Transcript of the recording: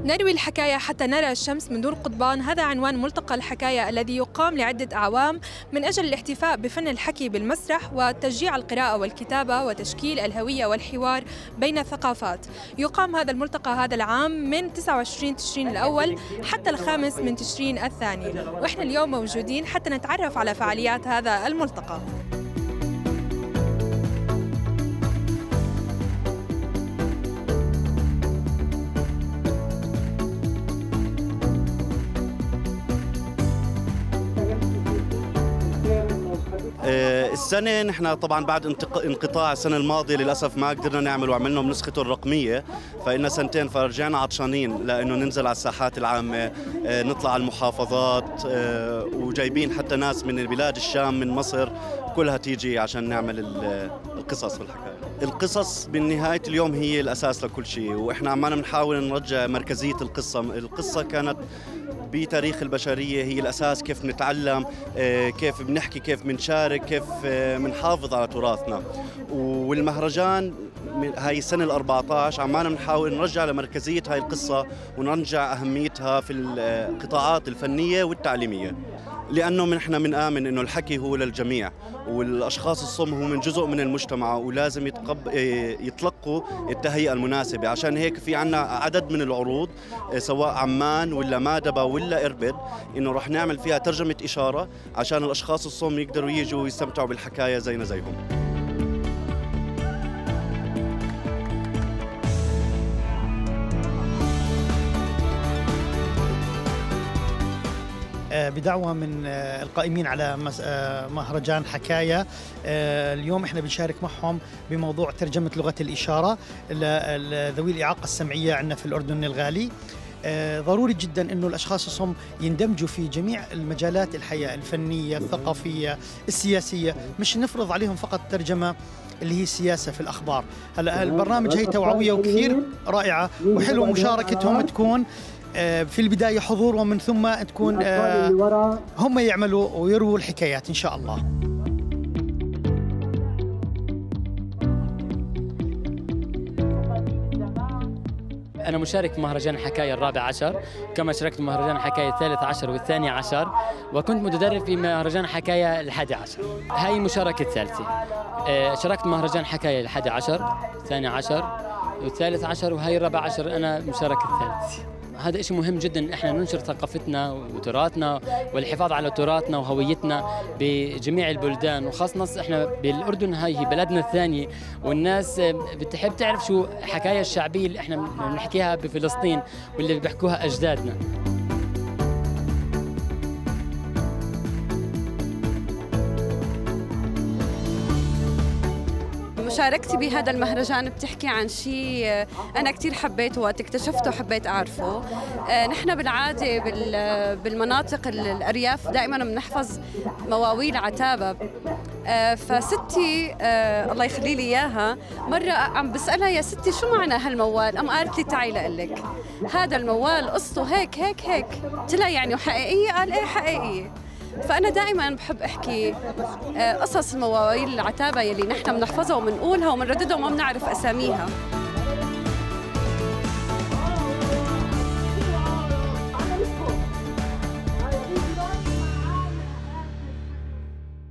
نروي الحكاية حتى نرى الشمس من دون قضبان، هذا عنوان ملتقى الحكاية الذي يقام لعدة أعوام من أجل الاحتفاء بفن الحكي بالمسرح وتشجيع القراءة والكتابة وتشكيل الهوية والحوار بين الثقافات. يقام هذا الملتقى هذا العام من 29 تشرين الأول حتى 5 من تشرين الثاني، وإحنا اليوم موجودين حتى نتعرف على فعاليات هذا الملتقى. السنة نحن طبعا بعد انقطاع السنة الماضية للأسف ما قدرنا نعمل وعملنا بنسخته الرقمية، فإلنا سنتين فرجعنا عطشانين لأنه ننزل على الساحات العامة، نطلع على المحافظات، وجايبين حتى ناس من بلاد الشام من مصر كلها تيجي عشان نعمل القصص والحكاية. القصص بالنهاية اليوم هي الأساس لكل شيء، وإحنا عمالنا بنحاول نرجع مركزية القصة. القصة كانت بتاريخ البشرية هي الأساس، كيف نتعلم، كيف بنحكي، كيف بنشارك، كيف بنحافظ على تراثنا. والمهرجان هاي السنة ال14 عمالنا بنحاول نرجع لمركزية هاي القصة ونرجع أهميتها في القطاعات الفنية والتعليمية، لأنه نحن بنآمن إنه الحكي هو للجميع، والأشخاص الصم هم من جزء من المجتمع ولازم يتلقوا التهيئة المناسبة. عشان هيك في عنا عدد من العروض سواء عمان ولا مادبة ولا إربد، إنه رح نعمل فيها ترجمة إشارة عشان الأشخاص الصم يقدروا يجوا ويستمتعوا بالحكاية زينا زيهم. بدعوة من القائمين على مهرجان حكاية، اليوم احنا بنشارك معهم بموضوع ترجمة لغة الإشارة لذوي الإعاقة السمعية عندنا في الأردن الغالي. ضروري جدا انه الاشخاص الصم يندمجوا في جميع المجالات الحياة الفنية، الثقافية، السياسية، مش نفرض عليهم فقط ترجمة اللي هي السياسة في الأخبار. هلا البرنامج هي توعوية وكثير رائعة وحلو مشاركتهم تكون في البداية حضور، ومن ثم تكون هم يعملوا ويرووا الحكايات إن شاء الله. أنا مشارك في مهرجان حكاية الرابع عشر، كما شاركت في مهرجان حكاية الثالث عشر والثاني عشر، وكنت متدرب في مهرجان حكاية الحادي عشر. هاي مشاركة الثالثة. شاركت مهرجان حكاية الحادي عشر، الثاني عشر والثالث عشر، وهي الرابع عشر أنا مشاركة الثالث. هذا إشي مهم جدا، إحنا ننشر ثقافتنا وتراثنا والحفاظ على تراثنا وهويتنا بجميع البلدان، وخاصة إحنا بالأردن هاي بلدنا الثاني، والناس بتحب تعرف شو حكاية الشعبية اللي إحنا بنحكيها بفلسطين واللي بيحكوها أجدادنا. مشاركتي بهذا المهرجان بتحكي عن شيء أنا كتير حبيته وقت اكتشفته وحبيت أعرفه. نحن بالعادة بالمناطق الأرياف دائما بنحفظ مواويل عتابة. فستي الله يخلي لي إياها مرة عم بسألها يا ستي شو معنى هالموال؟ قالت لي تعي لقلك هذا الموال قصته هيك هيك هيك. قلت لها يعني وحقيقية؟ قال إيه حقيقية. فأنا دائما بحب أحكي قصص المواويل العتابة يلي نحن بنحفظها وبنقولها وبنرددها وما بنعرف أساميها.